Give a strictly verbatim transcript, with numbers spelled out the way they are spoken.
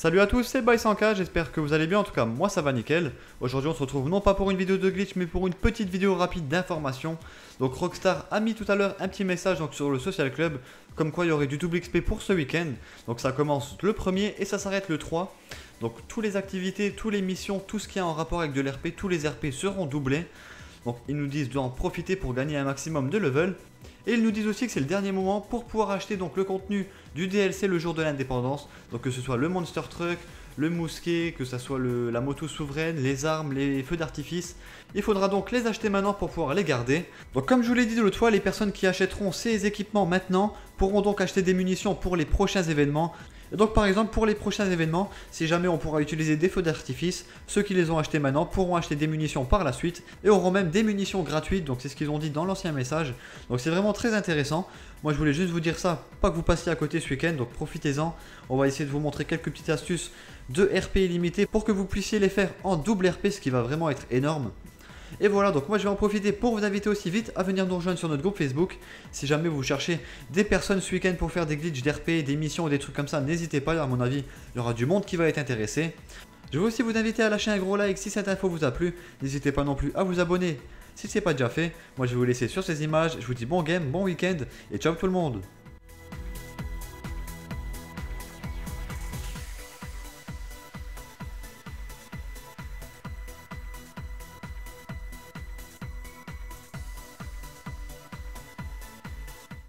Salut à tous, c'est Bysanka, j'espère que vous allez bien, en tout cas moi ça va nickel. Aujourd'hui on se retrouve non pas pour une vidéo de glitch mais pour une petite vidéo rapide d'information. Donc Rockstar a mis tout à l'heure un petit message donc, sur le Social Club, comme quoi il y aurait du double X P pour ce week-end. Donc ça commence le premier et ça s'arrête le trois. Donc toutes les activités, toutes les missions, tout ce qui est en rapport avec de l'R P, tous les R P seront doublés. Donc ils nous disent d'en profiter pour gagner un maximum de level. Et ils nous disent aussi que c'est le dernier moment pour pouvoir acheter donc le contenu du D L C le jour de l'indépendance. Donc que ce soit le Monster Truck, le mousquet, que ce soit le, la moto souveraine, les armes, les feux d'artifice. Il faudra donc les acheter maintenant pour pouvoir les garder. Donc comme je vous l'ai dit de l'autre fois, les personnes qui achèteront ces équipements maintenant pourront donc acheter des munitions pour les prochains événements. Et donc par exemple pour les prochains événements, si jamais on pourra utiliser des feux d'artifice, ceux qui les ont achetés maintenant pourront acheter des munitions par la suite et auront même des munitions gratuites, donc c'est ce qu'ils ont dit dans l'ancien message. Donc c'est vraiment très intéressant. Moi je voulais juste vous dire ça, pas que vous passiez à côté ce week-end, donc profitez-en. On va essayer de vous montrer quelques petites astuces de R P illimité pour que vous puissiez les faire en double R P, ce qui va vraiment être énorme. Et voilà, donc moi je vais en profiter pour vous inviter aussi vite à venir nous rejoindre sur notre groupe Facebook. Si jamais vous cherchez des personnes ce week-end pour faire des glitches d'R P, des missions ou des trucs comme ça, n'hésitez pas, à mon avis, il y aura du monde qui va être intéressé. Je vais aussi vous inviter à lâcher un gros like si cette info vous a plu. N'hésitez pas non plus à vous abonner si ce n'est pas déjà fait. Moi je vais vous laisser sur ces images, je vous dis bon game, bon week-end et ciao tout le monde.